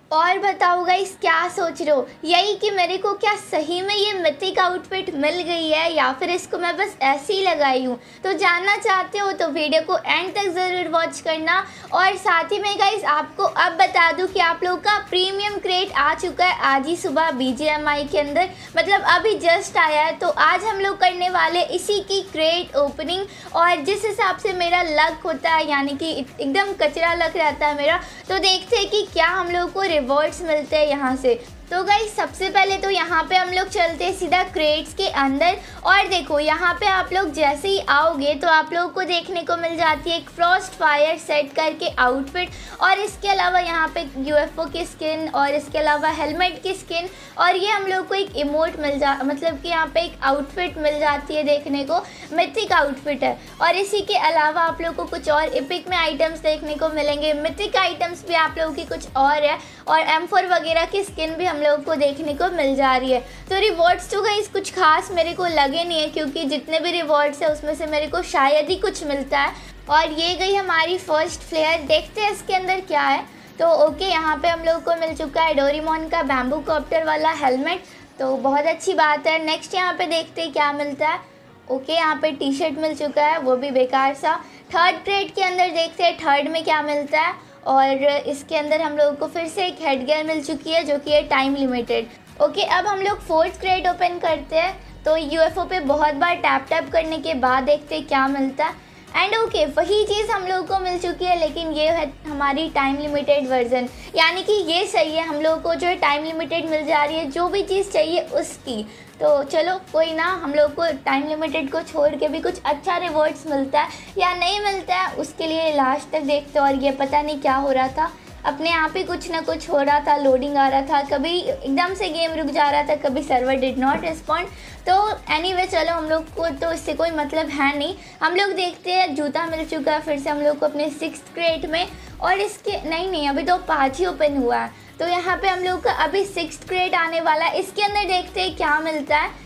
और बताओ गाइस, क्या सोच रहे हो? यही कि मेरे को क्या सही में ये मिथिक आउटफिट मिल गई है या फिर इसको मैं बस ऐसे ही लगाई हूँ? तो जानना चाहते हो तो वीडियो को एंड तक ज़रूर वॉच करना। और साथ ही में गाइस आपको अब बता दूँ कि आप लोगों का प्रीमियम क्रेट आ चुका है आज ही सुबह BGMI के अंदर, मतलब अभी जस्ट आया है। तो आज हम लोग करने वाले इसी की क्रेट ओपनिंग। और जिस हिसाब से मेरा लक होता है, यानी कि एकदम कचरा लक रहता है मेरा, तो देखते हैं कि क्या हम लोग को रिवॉर्ड्स मिलते हैं यहाँ से। तो गाइस सबसे पहले तो यहाँ पे हम लोग चलते हैं सीधा क्रेट्स के अंदर। और देखो यहाँ पे आप लोग जैसे ही आओगे तो आप लोगों को देखने को मिल जाती है एक फ्रॉस्ट फायर सेट करके आउटफिट। और इसके अलावा यहाँ पे UFO की स्किन और इसके अलावा हेलमेट की स्किन। और ये हम लोग को एक इमोट मतलब कि यहाँ पे एक आउटफिट मिल जाती है देखने को, मिथिक आउटफिट है। और इसी के अलावा आप लोग को कुछ और एपिक में आइटम्स देखने को मिलेंगे, मिथिक आइटम्स भी आप लोगों की कुछ और है, और M4 वगैरह की स्किन भी हम लोगों को देखने को मिल जा रही है। तो रिवॉर्ड्स तो गाइस कुछ खास मेरे को लगे नहीं है, क्योंकि जितने भी रिवॉर्ड्स है उसमें से मेरे को शायद ही कुछ मिलता है। और ये गई हमारी फर्स्ट फ्लेयर, देखते हैं इसके अंदर क्या है। तो ओके, यहाँ पे हम लोग को मिल चुका है डोरेमोन का बैम्बू कॉप्टर वाला हेलमेट, तो बहुत अच्छी बात है। नेक्स्ट यहाँ पे देखते हैं क्या मिलता है। ओके, यहाँ पे T-शर्ट मिल चुका है, वो भी बेकार सा। थर्ड क्रेट के अंदर देखते हैं थर्ड में क्या मिलता है। और इसके अंदर हम लोगों को फिर से एक हेडगियर मिल चुकी है जो कि है टाइम लिमिटेड। ओके, अब हम लोग फोर्थ क्रेट ओपन करते हैं। तो UFO पे बहुत बार टैप करने के बाद देखते हैं क्या मिलता है। एंड ओके, वही चीज़ हम लोगों को मिल चुकी है, लेकिन ये है हमारी टाइम लिमिटेड वर्जन, यानी कि ये सही है, हम लोगों को जो है टाइम लिमिटेड मिल जा रही है, जो भी चीज़ चाहिए उसकी। तो चलो कोई ना, हम लोग को टाइम लिमिटेड को छोड़ के भी कुछ अच्छा रिवॉर्ड्स मिलता है या नहीं मिलता है, उसके लिए लास्ट तक देखते। और ये पता नहीं क्या हो रहा था, अपने आप ही कुछ ना कुछ हो रहा था, लोडिंग आ रहा था, कभी एकदम से गेम रुक जा रहा था, कभी सर्वर डिड नॉट रिस्पॉन्ड। तो एनीवे चलो, हम लोग को तो इससे कोई मतलब है नहीं। हम लोग देखते हैं जूता मिल चुका है फिर से हम लोग को अपने 6th क्रेट में। और इसके नहीं अभी तो 5 ही ओपन हुआ है, तो यहाँ पे हम लोग का अभी 6th क्रेट आने वाला है। इसके अंदर देखते हैं क्या मिलता है।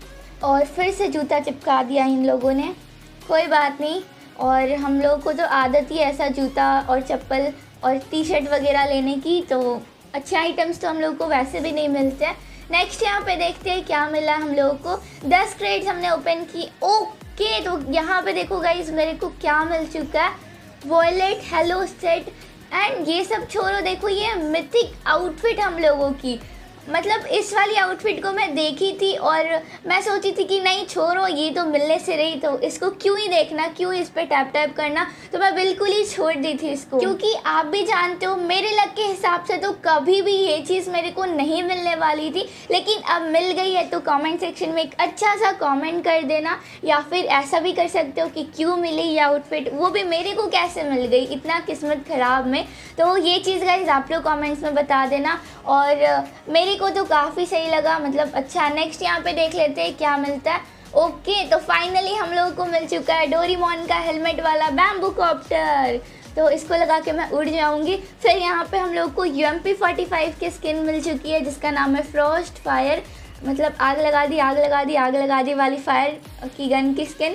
और फिर से जूता चिपका दिया इन लोगों ने, कोई बात नहीं। और हम लोग को तो आदत ही ऐसा जूता और चप्पल और T-शर्ट वगैरह लेने की, तो अच्छे आइटम्स तो हम लोग को वैसे भी नहीं मिलते हैं। नेक्स्ट यहाँ पे देखते हैं क्या मिला हम लोगों को। 10 क्रेट्स हमने ओपन की। ओके, तो यहाँ पे देखो गाइस मेरे को क्या मिल चुका है, वॉलेट हेलो सेट। एंड ये सब छोड़ो, देखो ये मिथिक आउटफिट हम लोगों की, मतलब इस वाली आउटफिट को मैं देखी थी और मैं सोची थी कि नहीं छोड़ो, ये तो मिलने से रही, तो इसको क्यों ही देखना, क्यों इस पे टैप करना, तो मैं बिल्कुल ही छोड़ दी थी इसको। क्योंकि आप भी जानते हो मेरे लक के हिसाब से तो कभी भी ये चीज़ मेरे को नहीं मिलने वाली थी, लेकिन अब मिल गई है। तो कमेंट सेक्शन में एक अच्छा सा कमेंट कर देना, या फिर ऐसा भी कर सकते हो कि क्यों मिली ये आउटफिट, वो भी मेरे को कैसे मिल गई इतना किस्मत ख़राब में। तो ये चीज़ गाइस आप लोग कमेंट्स में बता देना। और मेरे को तो काफ़ी सही लगा, मतलब अच्छा। नेक्स्ट यहाँ पे देख लेते हैं क्या मिलता है। ओके, तो फाइनली हम लोगों को मिल चुका है डोरेमोन का हेलमेट वाला बैम्बू कॉप्टर, तो इसको लगा के मैं उड़ जाऊंगी। फिर यहाँ पे हम लोग को UMP-45 की स्किन मिल चुकी है जिसका नाम है फ्रॉस्ट फायर, मतलब आग लगा दी वाली फायर की गन की स्किन,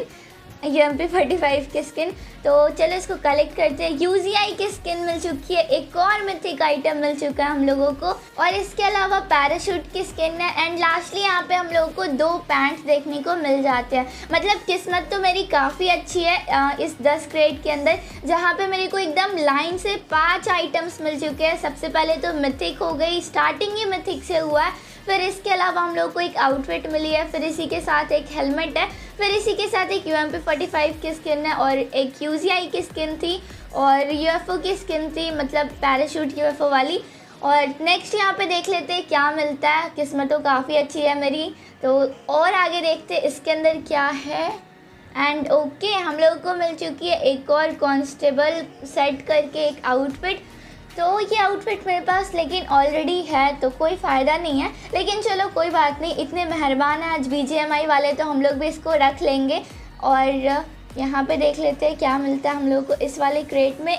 UMP-45 की स्किन। तो चलो इसको कलेक्ट करते हैं। UZI की स्किन मिल चुकी है, एक और मिथिक आइटम मिल चुका है हम लोगों को, और इसके अलावा पैराशूट की स्किन है। एंड लास्टली यहाँ पे हम लोगों को 2 पैंट्स देखने को मिल जाते हैं। मतलब किस्मत तो मेरी काफ़ी अच्छी है इस 10 क्रेट के अंदर, जहाँ पे मेरे को एकदम लाइन से 5 आइटम्स मिल चुके हैं। सबसे पहले तो मिथिक हो गई, स्टार्टिंग ही मिथिक से हुआ है। फिर इसके अलावा हम लोग को एक आउटफिट मिली है, फिर इसी के साथ एक हेलमेट है, फिर इसी के साथ एक UMP-45 की स्किन है, और एक UZI की स्किन थी, और UFO की स्किन थी, मतलब पैराशूट UFO वाली। और नेक्स्ट यहाँ पे देख लेते हैं क्या मिलता है। किस्मत तो काफ़ी अच्छी है मेरी, तो और आगे देखते हैं इसके अंदर क्या है। एंड ओके, हम लोग को मिल चुकी है एक और कांस्टेबल सेट करके एक आउटफिट। तो ये आउटफिट मेरे पास लेकिन ऑलरेडी है, तो कोई फ़ायदा नहीं है, लेकिन चलो कोई बात नहीं, इतने मेहरबान हैं आज BGMI वाले, तो हम लोग भी इसको रख लेंगे। और यहाँ पे देख लेते हैं क्या मिलता है हम लोग को इस वाले क्रेट में।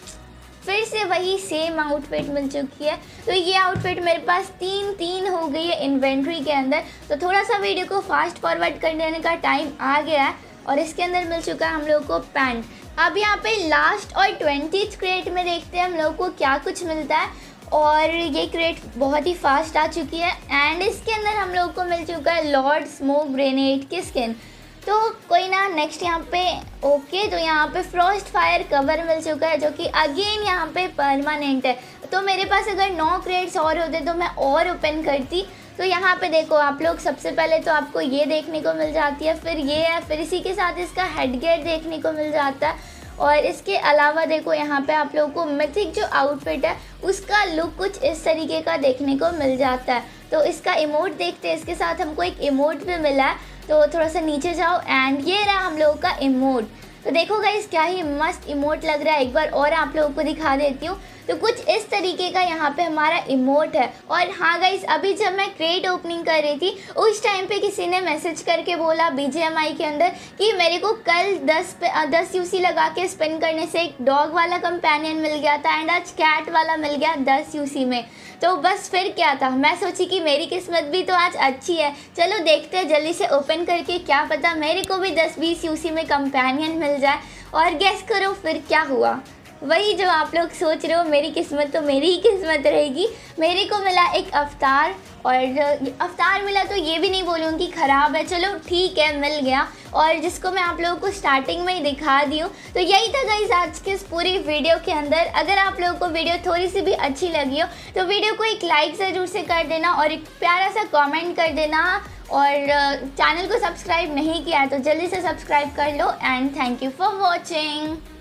फिर से वही सेम आउटफिट मिल चुकी है, तो ये आउटफिट मेरे पास 3 हो गई है इन्वेंट्री के अंदर। तो थोड़ा सा वीडियो को फास्ट फॉरवर्ड कर देने का टाइम आ गया है। और इसके अंदर मिल चुका है हम लोग को पैंट। अब यहाँ पे लास्ट और 20th क्रेट में देखते हैं हम लोग को क्या कुछ मिलता है। और ये क्रेट बहुत ही फास्ट आ चुकी है एंड इसके अंदर हम लोग को मिल चुका है लॉर्ड स्मोक ग्रेनेड की स्किन। तो कोई ना, नेक्स्ट यहाँ पे ओके, तो यहाँ पे फ्रॉस्ट फायर कवर मिल चुका है जो कि अगेन यहाँ पे परमानेंट है। तो मेरे पास अगर 9 क्रेट्स और होते तो मैं और ओपन करती। तो यहाँ पे देखो आप लोग, सबसे पहले तो आपको ये देखने को मिल जाती है, फिर ये है, फिर इसी के साथ इसका हेडगेयर देखने को मिल जाता है। और इसके अलावा देखो यहाँ पे आप लोगों को मिथिक जो आउटफिट है उसका लुक कुछ इस तरीके का देखने को मिल जाता है। तो इसका इमोट देखते हैं, इसके साथ हमको एक इमोट भी मिला है। तो थोड़ा सा नीचे जाओ एंड ये रहा हम लोगों का इमोट। तो देखो गाइस क्या ही मस्त इमोट लग रहा है, एक बार और आप लोगों को दिखा देती हूँ। तो कुछ इस तरीके का यहाँ पे हमारा इमोट है। और हाँ गाइस, अभी जब मैं क्रेट ओपनिंग कर रही थी उस टाइम पे किसी ने मैसेज करके बोला BGMI के अंदर कि मेरे को कल 10 UC लगा के स्पिन करने से एक डॉग वाला कंपेनियन मिल गया था एंड आज कैट वाला मिल गया 10 UC में। तो बस फिर क्या था, मैं सोची कि मेरी किस्मत भी तो आज अच्छी है, चलो देखते हैं जल्दी से ओपन करके, क्या पता मेरे को भी 10-20 UC में कंपेनियन मिल जाए। और गेस करो फिर क्या हुआ, वही जो आप लोग सोच रहे हो, मेरी किस्मत तो मेरी ही किस्मत रहेगी। मेरे को मिला एक अवतार, और अवतार मिला तो ये भी नहीं बोलूँगी ख़राब है, चलो ठीक है मिल गया, और जिसको मैं आप लोगों को स्टार्टिंग में ही दिखा दी हूँ। तो यही था गाइस आज के इस पूरी वीडियो के अंदर। अगर आप लोगों को वीडियो थोड़ी सी भी अच्छी लगी हो तो वीडियो को एक लाइक ज़रूर से कर देना और एक प्यारा सा कमेंट कर देना, और चैनल को सब्सक्राइब नहीं किया है तो जल्दी से सब्सक्राइब कर लो। And thank you for watching.